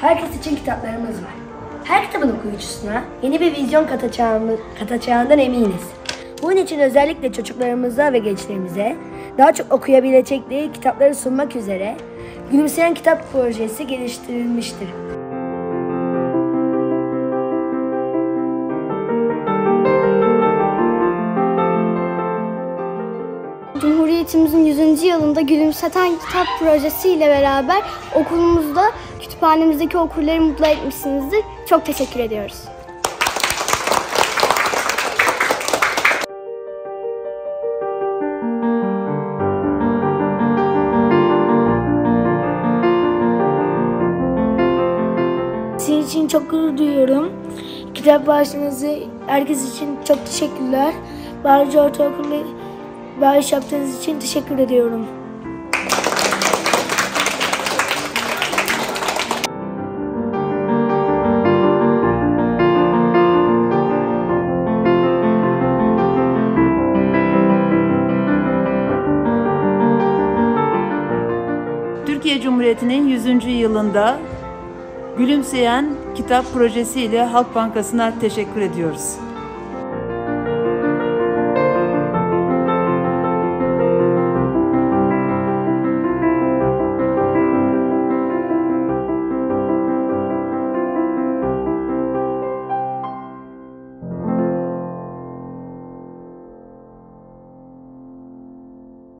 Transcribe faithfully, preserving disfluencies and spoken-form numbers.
herkes için kitaplarımız var. Her kitabın okuyucusuna yeni bir vizyon katacağımı, katacağından eminiz. Bunun için özellikle çocuklarımıza ve gençlerimize daha çok okuyabilecekleri kitapları sunmak üzere Gülümseyen Kitap projesi geliştirilmiştir. Cumhuriyetimizin yüzüncü yılında Gülümseten Kitap projesi ile beraber okulumuzda, kütüphanemizdeki okurları mutlu etmişsinizdir. Çok teşekkür ediyoruz. Sizin için çok gurur duyuyorum. Kitap bağışlamanızı herkes için çok teşekkürler. Bağcı Ortaokulu bağış yaptığınız için teşekkür ediyorum. Türkiye Cumhuriyeti'nin yüzüncü yılında Gülümseyen Kitap Projesi ile Halk Bankası'na teşekkür ediyoruz.